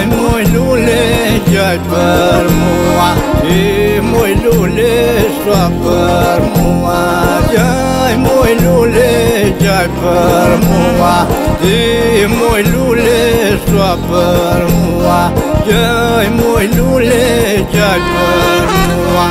muy lule jai per mua e muy lule sua per mua jai muy lule jai per mua e muy lule sua per mua jai muy lule jai per mua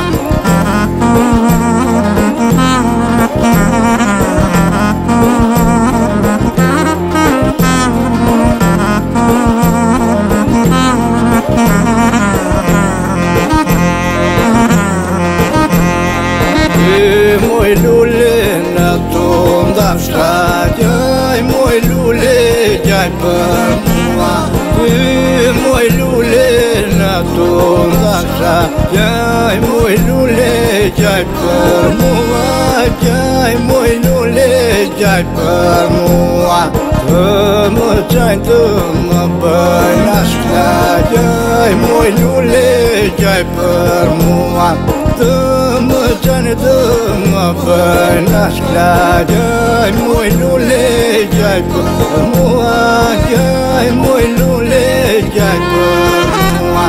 Muy lule na tonda jai muy lule jai per mua muy lule na tonda jai muy lule jai per mua jai muy lule jai per mua mă jai mă bănașca jai muy lule jai per mua mă jai mă bănașca jai muy lule jai per mua jai muy lule jai per mua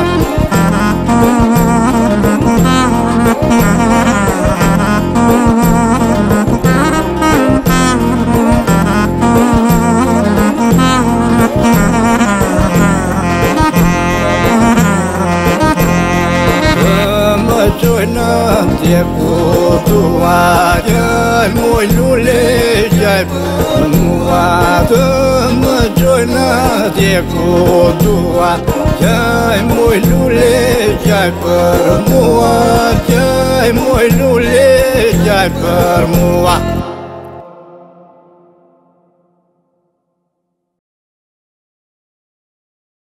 Tie cu tua jai muy lule jai per mua mă joina tie cu tua jai muy lule jai per mua jai muy lule jai per mua